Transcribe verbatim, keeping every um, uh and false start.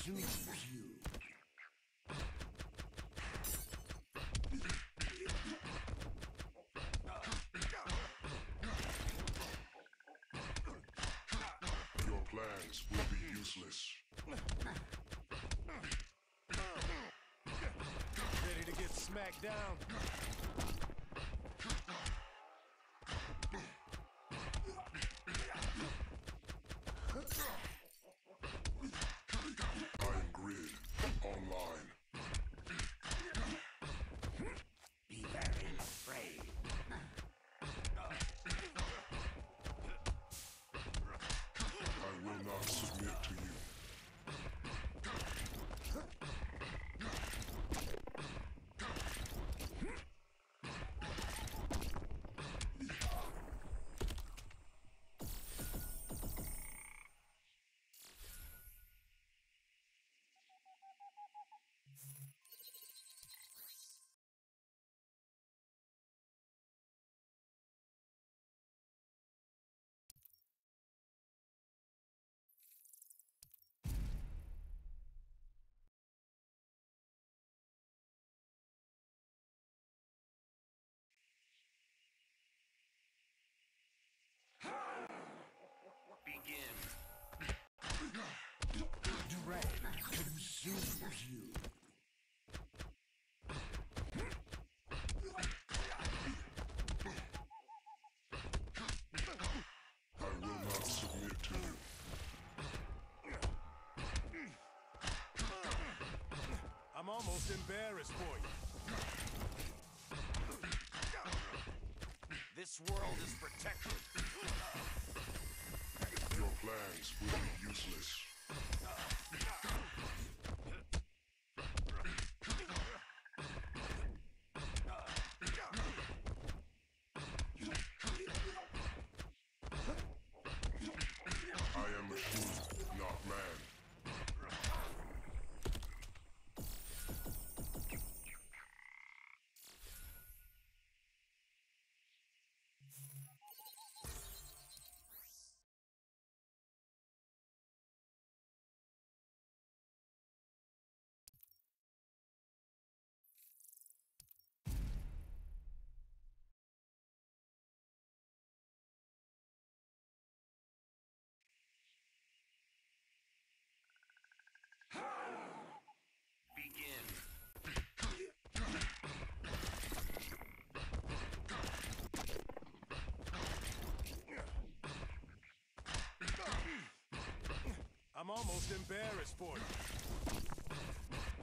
consumes you. Your plans will be useless. Ready to get smacked down? Iron Grid online. Be very afraid. I will not submit to you. Begin. Dread consumes you. I will not submit to you. I'm almost embarrassed for you. This world is protected. Your plans will be useless. I am machine, not man. Begin. I'm almost embarrassed for you.